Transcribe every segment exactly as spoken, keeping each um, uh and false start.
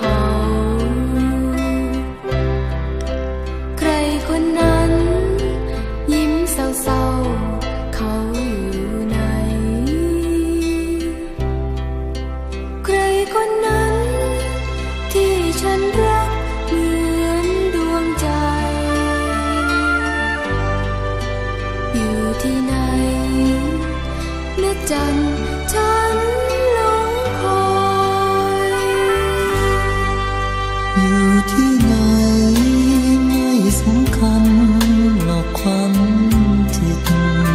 เขาใครคนนั้นยิ้มเศร้าๆเขาอยู่ไหนใครคนนั้นที่ฉันรักเหมือนดวงใจอยู่ที่ไหนเมื่อจันทร์ฉันหลงคอยอยู่ที่ไหนไม่สำคัญหรอกความผิด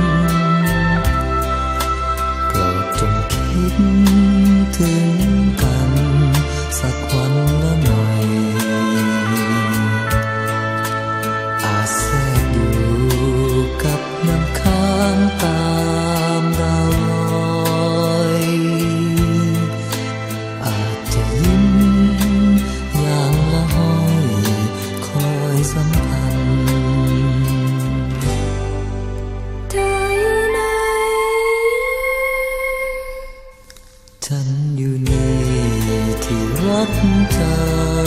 โปรดจงคิดถึงกันสักวันละหน่อยอาจแทรกอยู่กับน้ำค้างตามดาวลอยอาจจะยิ้มอย่างละห้อยคอยสัมพันธ์เธออยู่ไหนฉันอยู่นี่ที่รักเธอ